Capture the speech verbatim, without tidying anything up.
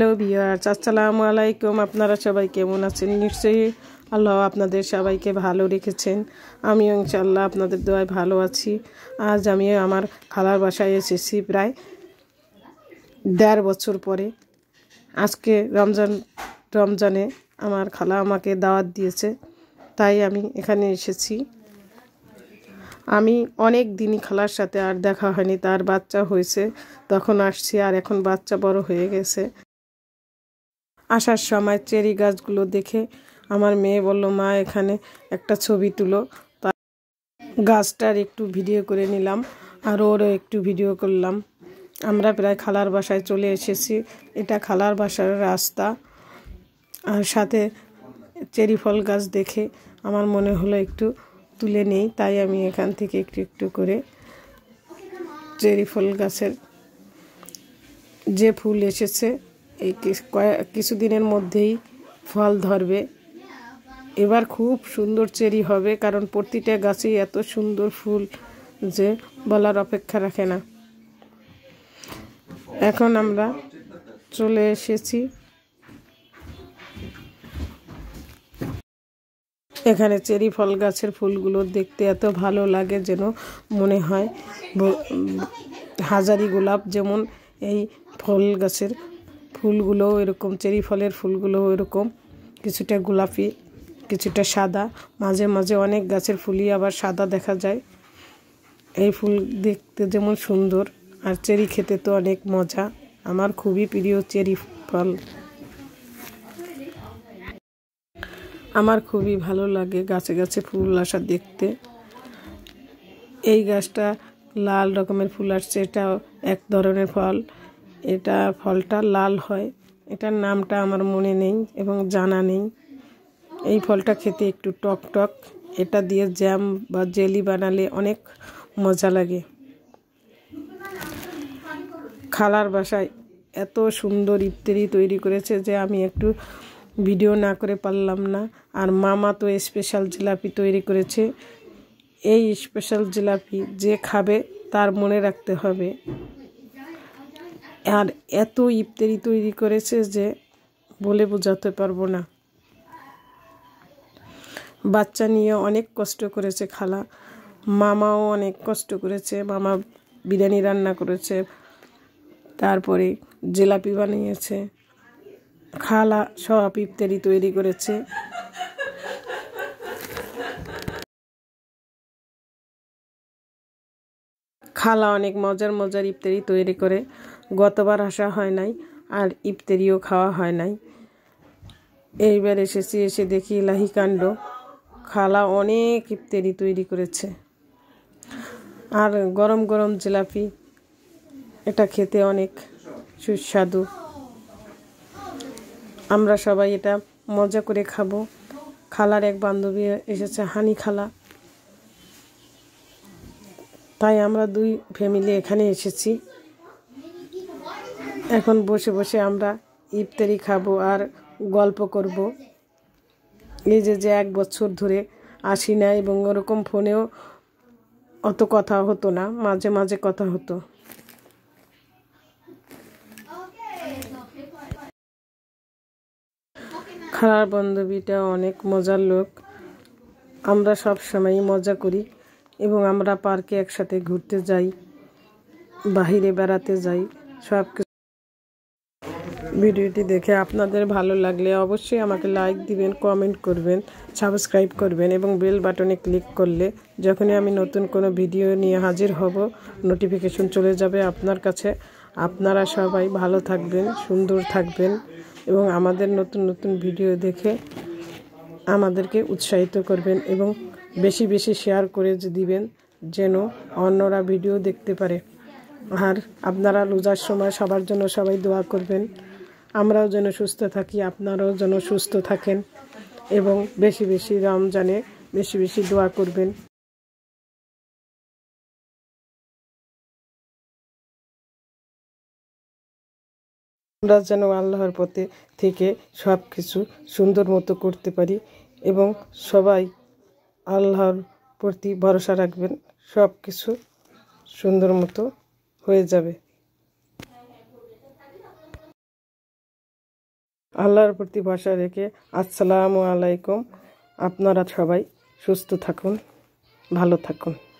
Hello viewers, আসসালামু আলাইকুম। আপনারা সবাই কেমন আছেন? নিশ্চয়ই আল্লাহ আপনাদের সবাইকে ভালো রেখেছেন। আমিও ইনশাআল্লাহ আপনাদের দোয়ায় ভালো আছি। আজ আমি আমার খালার বাসায় এসেছি প্রায় দেড় বছর পরে। আজকে রমজান রমজানে আমার খালা আমাকে দাওয়াত দিয়েছে, তাই আমি এখানে এসেছি। আমি অনেক দিনই খালার সাথে আর দেখা হয়নি, তার বাচ্চা হয়েছে তখন আসছি, আর এখন বাচ্চা বড় হয়ে গেছে। আসার সময় চেরি গাছগুলো দেখে আমার মেয়ে বলল, মা এখানে একটা ছবি তুলো। তা গাছটার একটু ভিডিও করে নিলাম আর ওরও একটু ভিডিও করলাম। আমরা প্রায় খালার বাসায় চলে এসেছি। এটা খালার বাসার রাস্তা, আর সাথে চেরি ফল গাছ দেখে আমার মনে হলো একটু তুলে নেই, তাই আমি এখান থেকে একটু একটু করে চেরি ফল গাছের যে ফুল এসেছে এই কিছুদিনের মধ্যেই ফল ধরবে। এবার খুব সুন্দর চেরি হবে, কারণ প্রতিটা গাছেই এত সুন্দর ফুল যে বলার অপেক্ষা রাখে না। এখন আমরা চলে এসেছি এখানে। চেরি ফল গাছের ফুলগুলো দেখতে এত ভালো লাগে, যেন মনে হয় হাজারি গোলাপ। যেমন এই ফল গাছের ফুলগুলো এরকম, চেরি ফলের ফুলগুলো এরকম কিছুটা গোলাপি কিছুটা সাদা, মাঝে মাঝে অনেক গাছের ফুলই আবার সাদা দেখা যায়। এই ফুল দেখতে যেমন সুন্দর, আর চেরি খেতে তো অনেক মজা। আমার খুবই প্রিয় চেরি ফল। আমার খুবই ভালো লাগে গাছে গাছে ফুল আসা দেখতে। এই গাছটা লাল রকমের ফুল আসছে, এটাও এক ধরনের ফল। এটা ফলটা লাল হয়, এটার নামটা আমার মনে নেই এবং জানা নেই। এই ফলটা খেতে একটু টক টক, এটা দিয়ে জ্যাম বা জেলি বানালে অনেক মজা লাগে। খালার বাসায় এত সুন্দর ইফতারি তৈরি করেছে যে আমি একটু ভিডিও না করে পারলাম না। আর মামা তো স্পেশাল জিলাপি তৈরি করেছে। এই স্পেশাল জিলাপি যে খাবে তার মনে রাখতে হবে। আর এত ইফতারি তৈরি করেছে যে বলে বোঝাতে পারবো না। বাচ্চা নিয়ে অনেক কষ্ট করেছে খালা, মামাও অনেক কষ্ট করেছে। মামা বিরিয়ানি রান্না করেছে, তারপরে জিলাপি বানিয়েছে, খালা সব ইফতারি তৈরি করেছে। খালা অনেক মজার মজার ইফতারি তৈরি করে। গতবার আসা হয় নাই, আর ইফতারিও খাওয়া হয় নাই। এইবার এসেছি, এসে দেখি ইলাহি কাণ্ড, খালা অনেক ইফতারি তৈরি করেছে। আর গরম গরম জিলাপি, এটা খেতে অনেক সুস্বাদু। আমরা সবাই এটা মজা করে খাবো। খালার এক বান্ধবী এসেছে, হানি খালা, তাই আমরা দুই ফ্যামিলি এখানে এসেছি। এখন বসে বসে আমরা ইফতারি খাবো আর গল্প করব। এই যে যে এক বছর ধরে আসি না, এবং ওরকম ফোনেও অত কথা হতো না, মাঝে মাঝে কথা হতো। খালার বান্ধবীটা অনেক মজার লোক। আমরা সব সময় মজা করি, এবং আমরা পার্কে একসাথে ঘুরতে যাই, বাহিরে বেড়াতে যাই। সব ভিডিওটি দেখে আপনাদের ভালো লাগলে অবশ্যই আমাকে লাইক দিবেন, কমেন্ট করবেন, সাবস্ক্রাইব করবেন, এবং বেল বাটনে ক্লিক করলে যখনই আমি নতুন কোনো ভিডিও নিয়ে হাজির হব নোটিফিকেশন চলে যাবে আপনার কাছে। আপনারা সবাই ভালো থাকবেন, সুন্দর থাকবেন, এবং আমাদের নতুন নতুন ভিডিও দেখে আমাদেরকে উৎসাহিত করবেন, এবং বেশি বেশি শেয়ার করে দিবেন যেন অন্যরা ভিডিও দেখতে পারে। আর আপনারা রোজার সময় সবার জন্য সবাই দোয়া করবেন। আমরাও যেন সুস্থ থাকি, আপনারাও যেন সুস্থ থাকেন, এবং বেশি বেশি রমজানে বেশি বেশি দোয়া করবেন। আমরা যেন আল্লাহর পথে থেকে সব কিছু সুন্দর মতো করতে পারি, এবং সবাই আল্লাহর প্রতি ভরসা রাখবেন, সব কিছু সুন্দর মতো হয়ে যাবে। আল্লাহর প্রতি ভরসা রেখে আসসালামু আলাইকুম। আপনারা সবাই সুস্থ থাকুন, ভালো থাকুন।